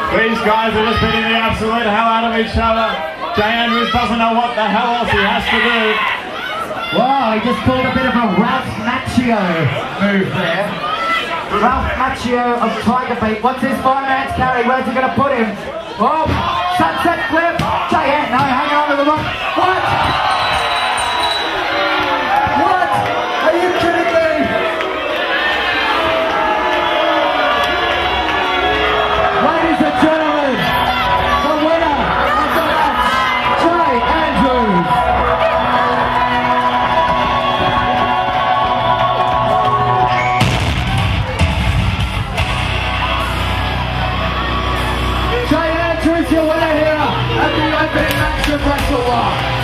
These guys are just beating the absolute hell out of each other. Jay Andrews doesn't know what the hell else he has to do. Wow, he just pulled a bit of a Ralph Macchio move there. Ralph Macchio of Tiger Beat. What's his five-man's carry? Where's he going to put him? Oh, sunset flip. Jay Ant, no, hanging on to the rock. What? What? Are you kidding me? Ladies and gentlemen, the winner of the match, Jay Andrews. Jay Andrews, your winner here at the opening match of Wrestle One.